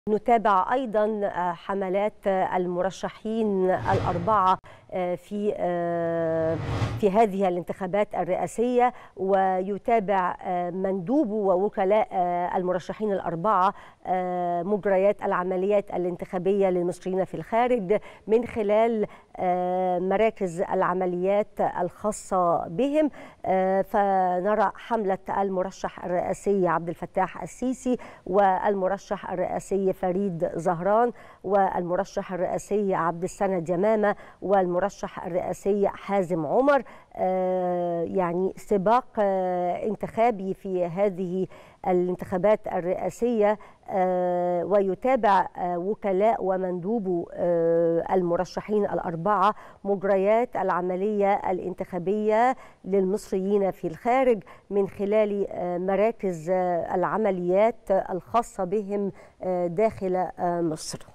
نتابع أيضا حملات المرشحين الأربعة في هذه الانتخابات الرئاسية، ويتابع مندوب ووكلاء المرشحين الأربعة مجريات العمليات الانتخابية للمصريين في الخارج من خلال مراكز العمليات الخاصة بهم. فنرى حملة المرشح الرئاسي عبد الفتاح السيسي والمرشح الرئاسي فريد زهران والمرشح الرئاسي عبد السند جمامة والمرشح الرئاسي حازم عمر. يعني سباق انتخابي في هذه الانتخابات الرئاسية، ويتابع وكلاء ومندوب المرشحين الأربعة مجريات العملية الانتخابية للمصريين في الخارج من خلال مراكز العمليات الخاصة بهم داخل مصر.